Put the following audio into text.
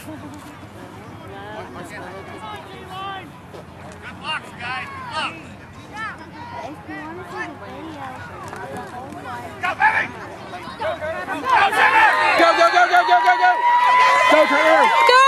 Good luck, guys. Good luck. If you want to see the video of the whole life. Go, baby! Go, go, go, go, go, go! Go, Trevor! Go!